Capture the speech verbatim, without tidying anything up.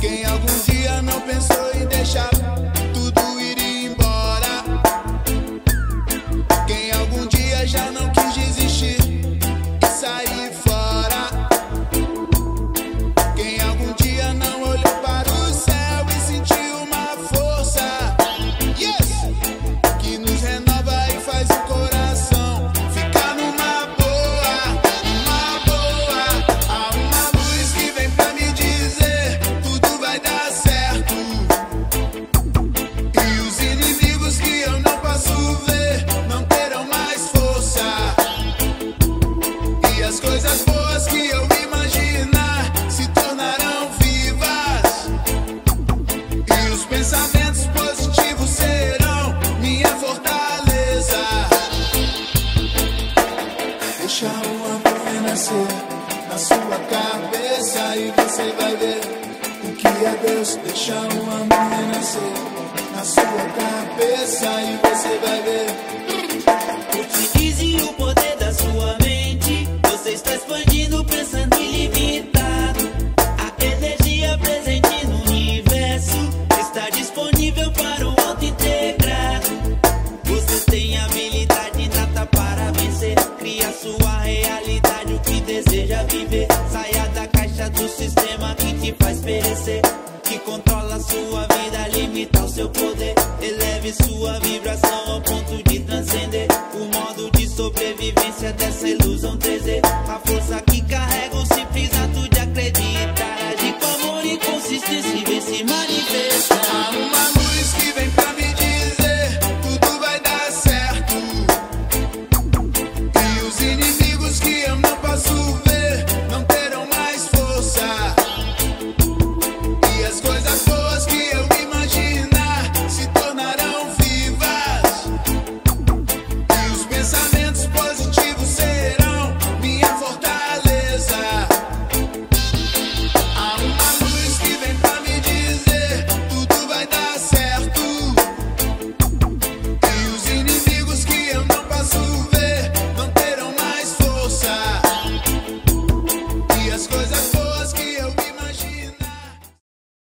Quem algum dia não pensou em deixar tudo ir embora? Quem algum dia já não quis desistir e sair fora? Quem algum dia não olhou para o céu e sentiu uma força, yes, que nos renova e faz o coração ficar numa boa, uma boa. Há uma luz que vem pra me dizer tudo vai dar certo. E os inimigos que eu não posso ver não terão mais força. E as coisas boas que eu imaginar se tornarão vivas. E os pensamentos positivos serão minha fortaleza. Deixa o amor renascer na sua cabeça e você vai ver o que é Deus. Deixa o amor renascer na sua cabeça e você vai ver. Utilize o poder da sua mente. Você está expandindo, pensando ilimitado. A energia presente no universo está disponível para o auto-integrado. Você tem habilidade inata para vencer. Cria sua realidade, o que deseja viver. Saia da caixa do sistema que te faz perecer, que controla sua vida, limita o seu poder. Eleve sua vibração ao ponto de transcender o modo de sobrevivência dessa ilusão três D. A força que carrega o simples ato de acreditar.